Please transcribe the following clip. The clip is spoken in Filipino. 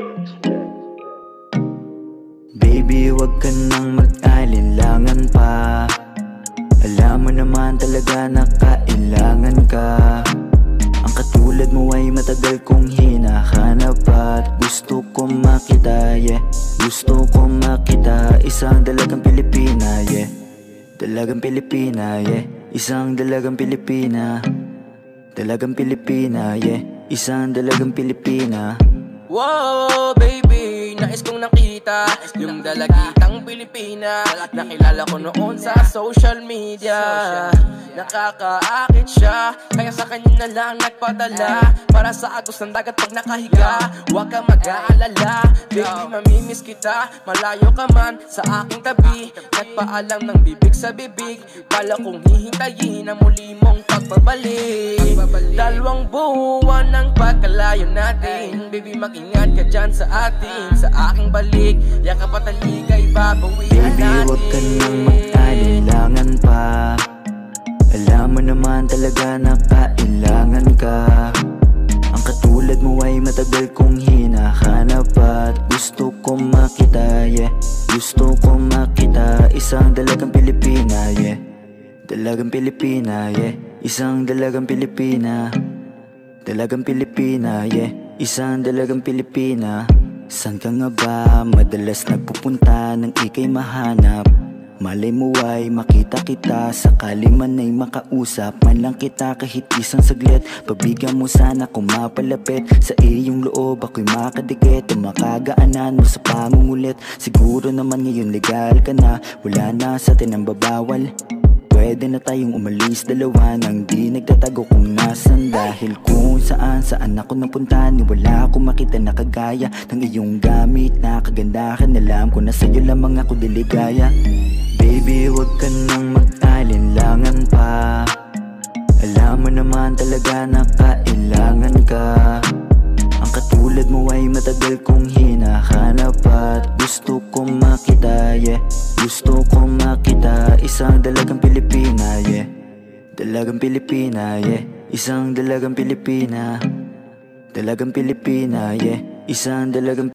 Baby, wag ka nang mag-alinlangan pa. Alam mo naman talaga na kailangan ka. Ang katulad mo ay matagal kong hinahanap at gusto kong makita, yeah. Gusto kong makita, isang dalagang Pilipina, yeah. Dalagang Pilipina, yeah. Isang dalagang Pilipina. Dalagang Pilipina, yeah. Isang dalagang Pilipina. Wow, baby, nais kong nakita yung dalagitang Pilipina. Nakilala ko noon sa social media. Nakakaakit siya, kaya sa kanya na lang nagpadala. Para sa agos ng dagat pag nakahiga. Huwag ka mag-aalala, baby, mamimiss kita. Malayo ka man sa aking tabi. Nagpaalam ng bibig sa bibig. Bala kong hihintayin ang muli mong pagbabalik. Dalawang buwan ng pagkalayo natin. Baby, mag-ingat ka dyan sa atin. Sa aking balik, yakap at taligay babawihan natin. Baby, wag ka nang mag-alinlangan pa. Alam mo naman talaga na kailangan ka. Ang katulad mo ay matagal kong hinahanap at gusto kong makita, yeah. Gusto kong makita, isang dalagang Pilipina, yeah. Dalagang Pilipina, yeah. Isang dalagang Pilipina. Dalagang Pilipina, yeah. Isang dalagang Pilipina. San ka nga ba madalas nagpupunta nang ika'y mahanap? Malay mo ay makita kita, sakali man ay makausap man lang kita kahit isang saglit. Pagbigyan mo sana kung mapalapit sa iyong loob, ako'y makadikit o makagaanan mo sa pangungulit. Siguro naman ngayon legal ka na, wala na sa atin ang babawal. Pwede na tayong umalis dalawa nang di nagtatago kung nasan. Dahil kung saan ako napunta, ni wala akong makita na kagaya ng iyong gamit na kagandahan. Alam ko na sa'yo lamang ako diligaya. Baby, wag ka nang mag-alinlangan pa. Alam mo naman talaga na kailangan ka. Ang katulad mo ay matagal kong hinahanap at gusto kong makita, yeah. Gusto kong makita, isang dalagang Pilipina, yeah. Dalagang Pilipina, yeah. Isang dalagang Pilipina. Dalagang Pilipina, yeah. Isang dalagang